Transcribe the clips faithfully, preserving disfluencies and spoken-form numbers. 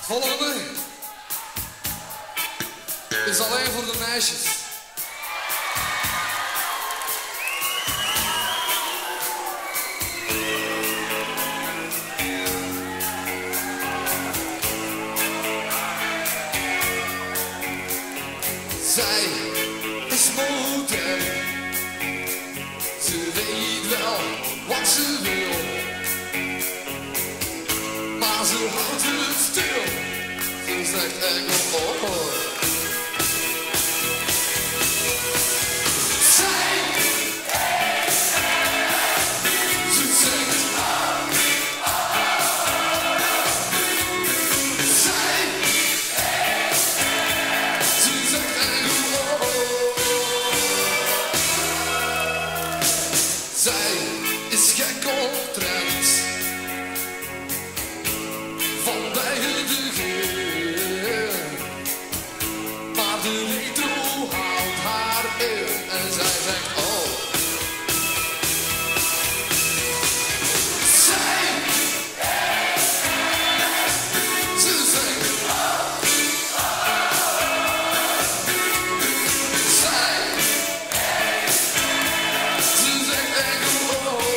Volgende is alleen voor de meisjes. Zij is modern, ze weet wel wat ze wil, maar ze houdt het stil, ze zegt enkel oh. Zij, ze zegt oh. Zij, ze zegt enkel oh. Zij is gek op trends, van bij de geer, maar de retro houdt haar in en zij zegt oh. Zij, ze zegt oh. Zij, ze zegt enkel oh.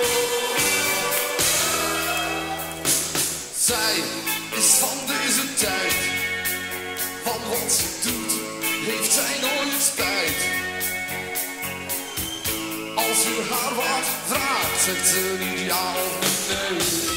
Zij is van deze tijd, van wat ze doet, heeft zij nooit spijt. Als u haar wat vraagt, zegt ze niet ja of niet nee.